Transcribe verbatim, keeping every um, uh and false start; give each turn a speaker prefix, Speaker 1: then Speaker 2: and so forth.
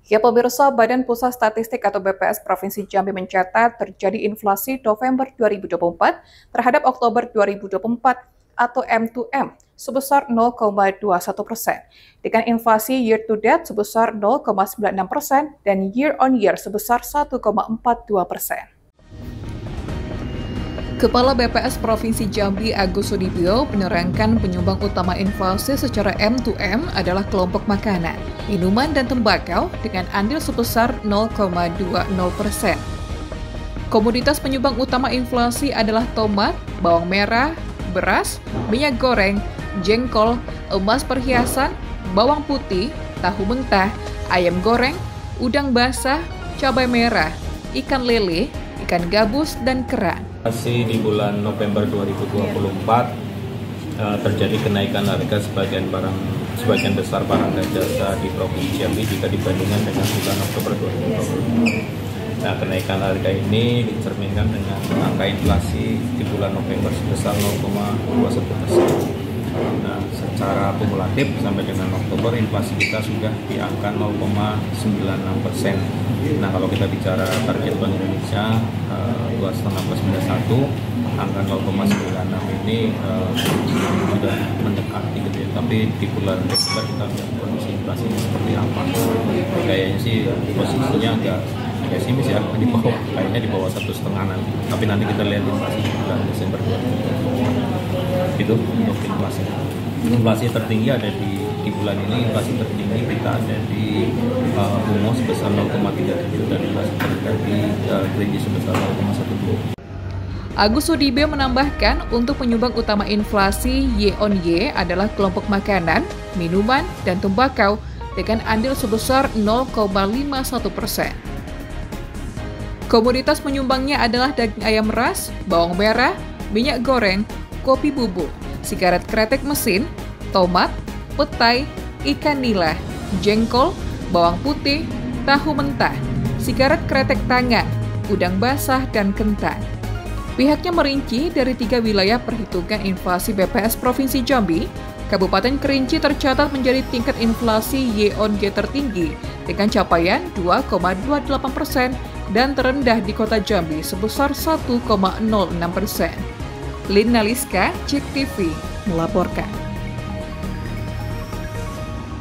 Speaker 1: Ya pemirsa, Badan Pusat Statistik atau B P S Provinsi Jambi mencatat terjadi inflasi November dua ribu dua puluh empat terhadap Oktober dua ribu dua puluh empat atau M dua M sebesar nol koma dua satu persen, dengan inflasi year to date sebesar nol koma sembilan enam persen dan year on year sebesar satu koma empat dua persen. Kepala B P S Provinsi Jambi Agus Sudibyo menerangkan penyumbang utama inflasi secara M dua M adalah kelompok makanan, minuman, dan tembakau dengan andil sebesar nol koma dua nol persen. Komoditas penyumbang utama inflasi adalah tomat, bawang merah, beras, minyak goreng, jengkol, emas perhiasan, bawang putih, tahu mentah, ayam goreng, udang basah, cabai merah, ikan lele, ikan gabus, dan kerang.
Speaker 2: Masih di bulan November dua ribu dua puluh empat uh, terjadi kenaikan harga sebagian barang sebagian besar barang dan jasa di Provinsi Jambi jika dibandingkan dengan bulan Oktober dua ribu dua puluh empat. Nah, kenaikan harga ini dicerminkan dengan angka inflasi di bulan November sebesar nol koma dua satu persen. Nah, secara kumulatif sampai dengan Oktober inflasi kita sudah di angka nol koma sembilan enam persen. Nah, kalau kita bicara target Bank Indonesia uh, dua koma lima plus minus satu, angka nol koma sembilan enam ini uh, sudah mendekati gitu ya. Tapi di bulan Desember kita lihat kondisi inflasi seperti apa. Kayaknya sih posisinya agak pesimis ya, di bawah, kayaknya di bawah satu setengah nanti. Tapi nanti kita lihat inflasi di bulan Desember dua ribu dua puluh empat. Itu untuk inflasi. Inflasi tertinggi ada di di bulan ini, inflasi tertinggi kita ada di uh, ungu sebesar nol koma tiga tujuh dan inflasi tertinggi uh, kelinci sebesar nol koma satu dua.
Speaker 1: Agus Sudibyo menambahkan untuk penyumbang utama inflasi Y on Y adalah kelompok makanan, minuman, dan tembakau dengan andil sebesar nol koma lima satu persen. Komoditas penyumbangnya adalah daging ayam ras, bawang merah, minyak goreng, kopi bubuk, sigaret kretek mesin, tomat, petai, ikan nila, jengkol, bawang putih, tahu mentah, sigaret kretek tangan, udang basah, dan kentang. Pihaknya merinci dari tiga wilayah perhitungan inflasi B P S Provinsi Jambi, Kabupaten Kerinci tercatat menjadi tingkat inflasi Y on Y tertinggi dengan capaian dua koma dua delapan persen dan terendah di Kota Jambi sebesar satu koma nol enam persen. Lina Liska, Cek T V, melaporkan.